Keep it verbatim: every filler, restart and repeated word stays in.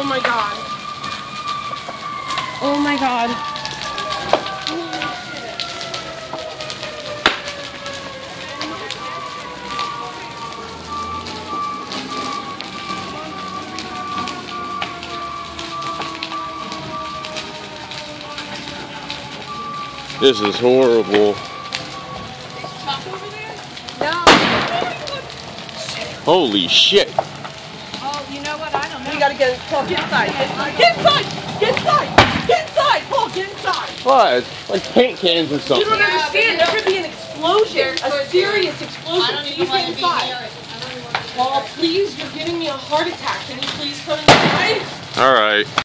Oh my god. Oh my god. This is horrible. No. Holy shit. Oh, you know what? I don't know. We gotta get Paul, get inside. Get inside! Get inside! Get inside! Paul, get inside! What? It's like paint cans or something. You don't understand. There could be an explosion. A serious explosion. Can you get inside? Paul, please, you're giving me a heart attack. Can you please come inside? All right.